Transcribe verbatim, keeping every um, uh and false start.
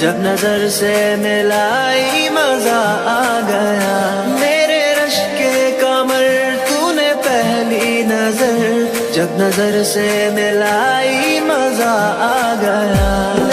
जब नजर से मिलाई मजा आ गया। मेरे रश के कमर तूने पहली नजर, जब नजर से मिलाई मजा आ गया।